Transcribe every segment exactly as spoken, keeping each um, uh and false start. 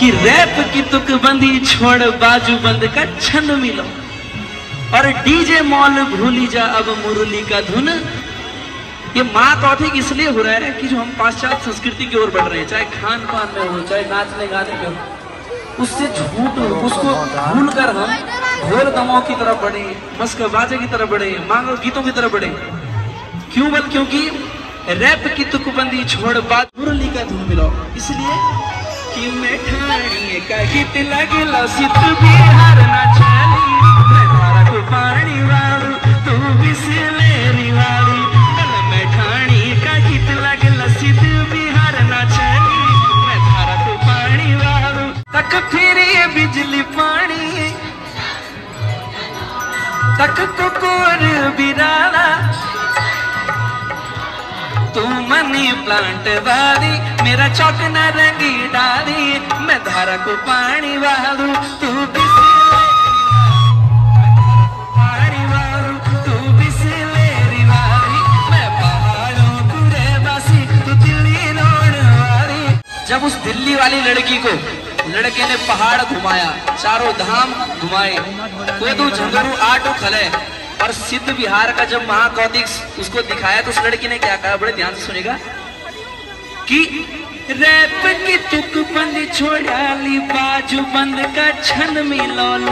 कि रैप की तुक बंदी छोड़ बाजू बंद का छंद मिलो, और डीजे मॉल भूली जा अब मुरली का धुन। ये माँ कौथिक इसलिए हो रहा है कि जो हम पाश्चात्य संस्कृति की ओर बढ़ रहे हैं, चाहे खान पान में हो, चाहे नाचने गाने में हो, उससे झूठ उसको भूल कर हम ढोल दमाओं की तरफ बढ़े, मस्क बाजे की तरफ बढ़े, मांगो गीतों की तरफ बढ़े। क्यों बल? क्योंकि रैप की तुकबंदी छोड़ बात मुरली का धुन मिलाओ। इसलिए कि मैं ठाणी का गीत लगला सित बिहार ना चली, मैं धारा को पानी वालू तू बिसलेरी वाली। मैं ठाणी का गीत लगला सित बिहार ना चली, मैं धारा को पानी वालू तक फिरी बिजली पानी तक कुकुर बिराला, तू मनी प्लांट वाली मेरा चौक न रंगी डाली। मैं धारा को पानी वालू तू पानी वालू तू बिसलेरी वाली। मैं पहाड़ों को रेबासी तू दिल्ली रोड वाली। जब उस दिल्ली वाली लड़की को लड़के ने पहाड़ घुमाया, चारों धाम घुमाए, कोदू झंगरू आटो खले, और सिद्ध बिहार का जब महाकौतिक उसको दिखाया तो उस लड़की ने क्या कहा, बड़े ध्यान से सुनेगा, कि रैप की तुक बंद छोड़ाली बाजू बंद का छंद मिलोलू,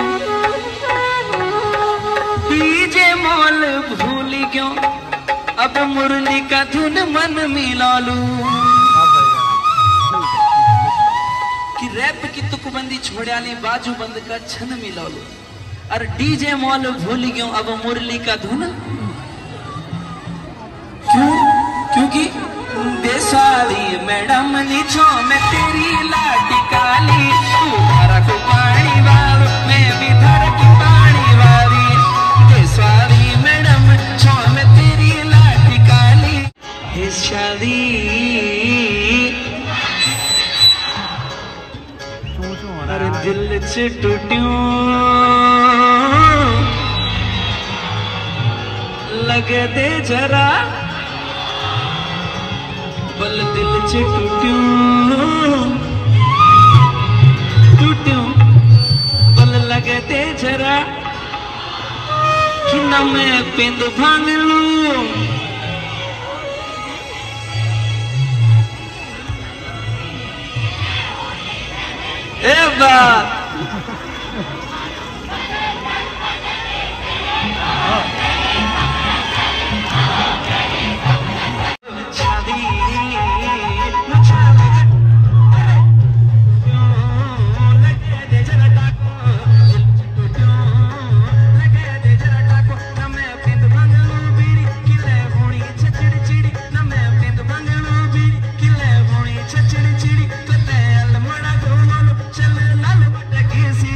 डीजे मॉल भूली क्यों अब मुरली का धुन मन मिलोलू। कि रैप की तुकबंदी छोड़ाली बाजू बंद का छंद मिलोलू, और डीजे मॉल भूल क्यों अब मुरली का धुन। क्यों? क्योंकि बेसाली मैडम नीचो मैं तेरी लाटी काली, तू धारा को पानी वालो मैं भी धारा की पानी वाली। बेसाली मैडम छो मैं तेरी लाटी काली। हे शादी अरे दिल से टूटियों लगे दे जरा, बल दिल से टूटियों टूटियों बल लगे दे जरा, कि न मैं पिंड भांग लूं ए बात। Easy.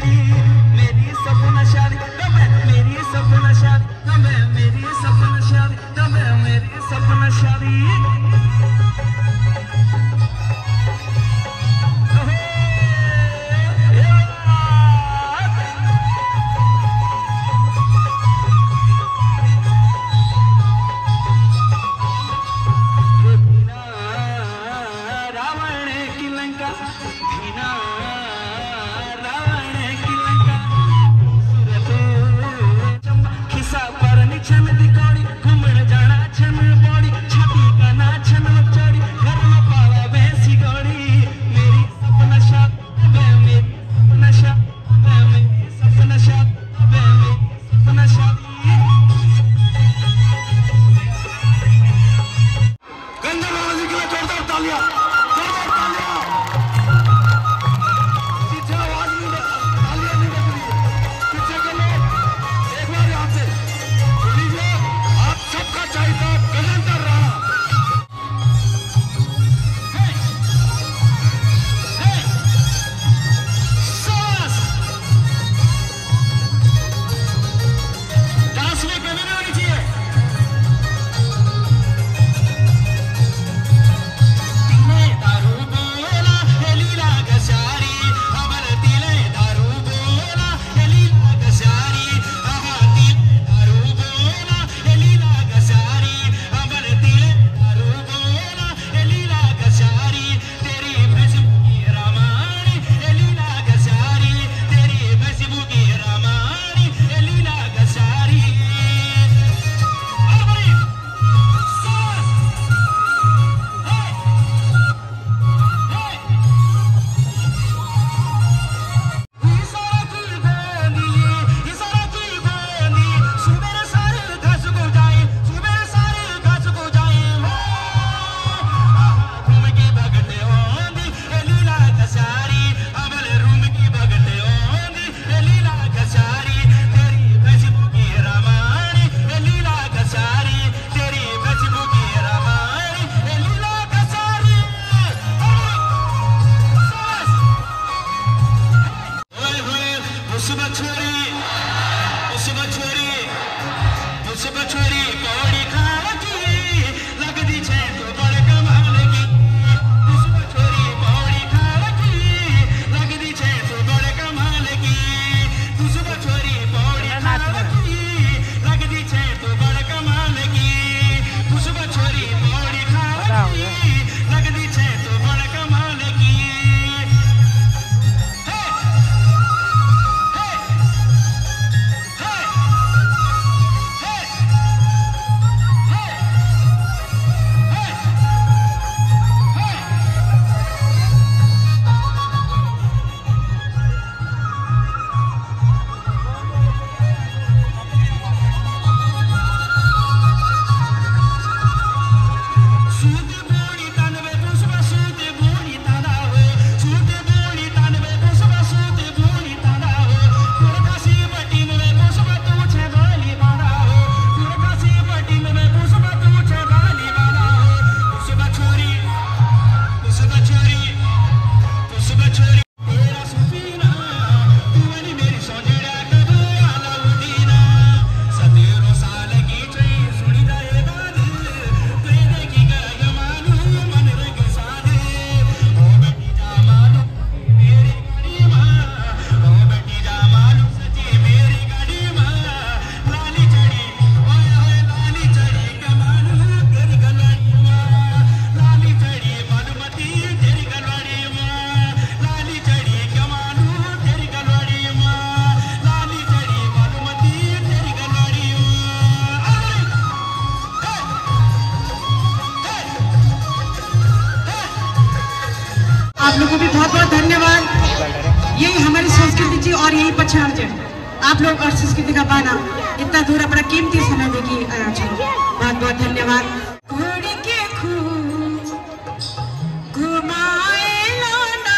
संस्कृति जी और यही पहचान जी आप लोग और संस्कृति का बाना इतना दूर अपना कीमती समय देगी आया छो बहुत बहुत धन्यवाद। घोड़ी के खूब घुमाए लोना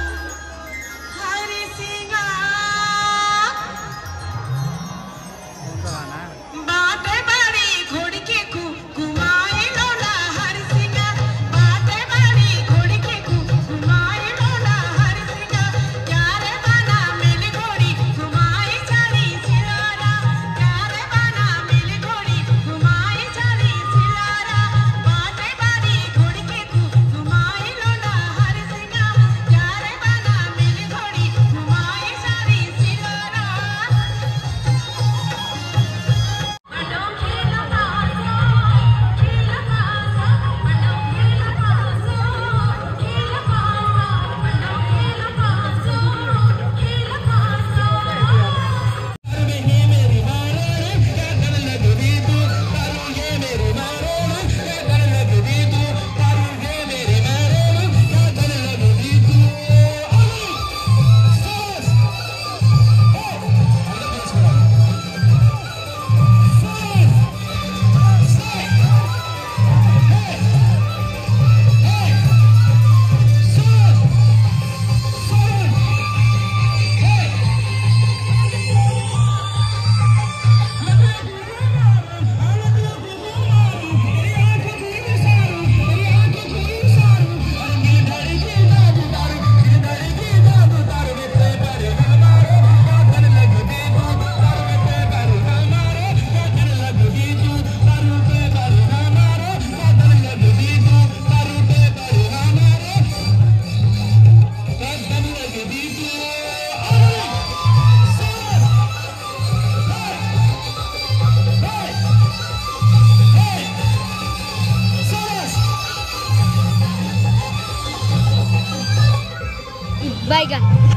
हरि सिंगा बात बड़ी घोड़ी के खूब घुमाए लोना हरि सिंगा बात बड़ी घोड़ी के खूब घुमाए लोना हरि सिंगा यार बना मिल घोड़ी घुमाए चाली सिलारा यार बना मिल घोड़ी घुमाए चाली सिलारा बात बड़ी घोड़ी के खूब घुमाए लोना हरि सिंगा यार बना मिल घोड़ी घुमाए चाली सिलारा Baik.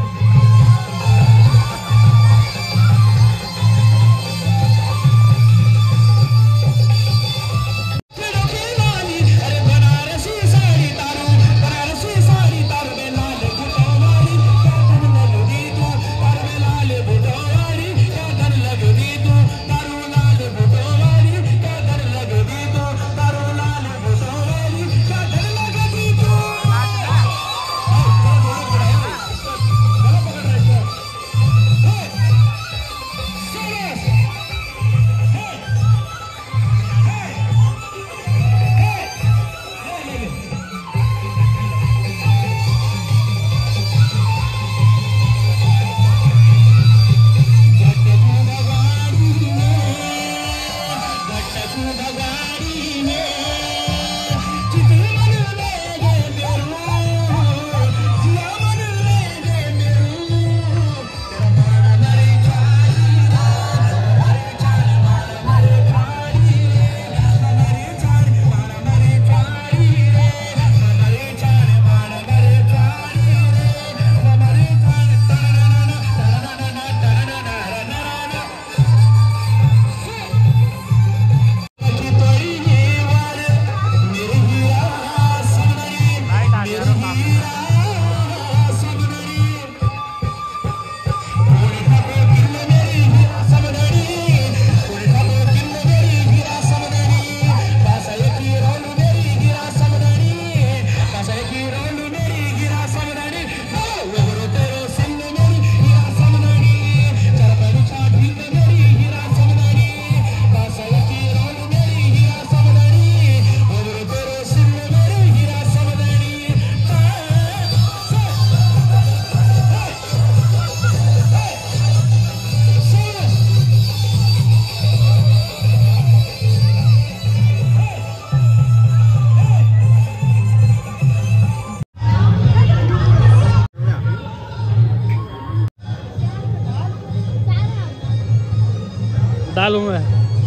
डालूं मैं।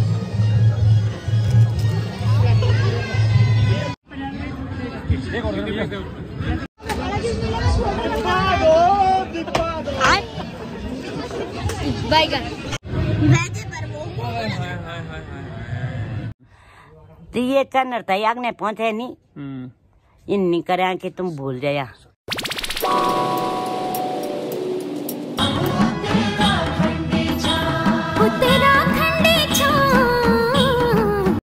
तो ये चन्नर था याग ने पहुंचे नहीं इन नहीं करे कि तुम भूल जाया।